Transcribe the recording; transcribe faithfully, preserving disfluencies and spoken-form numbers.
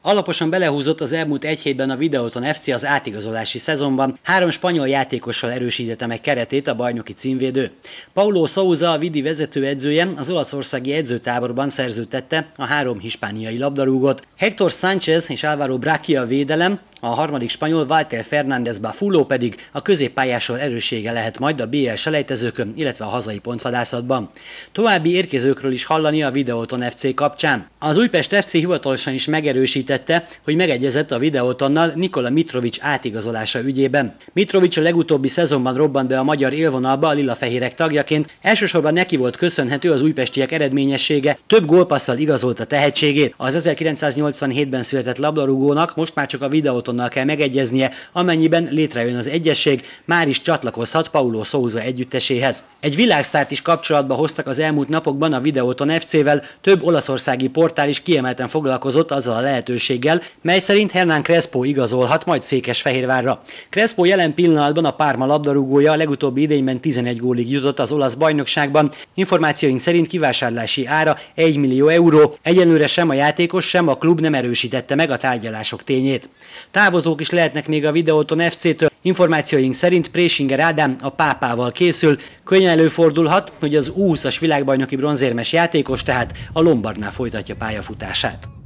Alaposan belehúzott az elmúlt egy hétben a Videoton ef cé az átigazolási szezonban, három spanyol játékossal erősítette meg keretét a bajnoki címvédő. Paulo Sousa, a Vidi vezetőedzője, az olaszországi edzőtáborban szerződtette a három hispániai labdarúgót. Héctor Sánchez és Álvaro Brachia védelem, a harmadik spanyol Walter Fernández Bafulo pedig a középpályásról erőssége lehet majd a bé el selejtezőkön, illetve a hazai pontvadászatban. További érkezőkről is hallani a Videoton ef cé kapcsán. Az Újpest ef cé hivatalosan is megerősítette, hogy megegyezett a Videotonnal Nikola Mitrovic átigazolása ügyében. Mitrovic a legutóbbi szezonban robbant be a magyar élvonalba a lilafehérek tagjaként, elsősorban neki volt köszönhető az újpestiek eredményessége, több gólpasszal igazolta tehetségét. Az ezerkilencszáznyolcvanhétben született labdarúgónak most már csak a Videotonnal kell megegyeznie, amennyiben létrejön az egyesség, már is csatlakozhat Paulo Sousa együtteséhez. Egy világsztárt is kapcsolatba hoztak az elmúlt napokban a Videoton ef cével, több olaszországi portál is kiemelten foglalkozott azzal a lehetőséggel, mely szerint Hernán Crespo igazolhat majd Székesfehérvárra. Crespo jelen pillanatban a Parma labdarúgója, a legutóbbi idényben tizenegy gólig jutott az olasz bajnokságban. Információink szerint kivásárlási ára egy millió euró, egyenlőre sem a játékos, sem a klub nem erősítette meg a tárgyalások tényét. Távozók is lehetnek még a Videoton ef cétől. Információink szerint Présinger Ádám a Pápával készül. Könnyen előfordulhat, hogy az U húszas világbajnoki bronzérmes játékos tehát a Lombardnál folytatja pályafutását.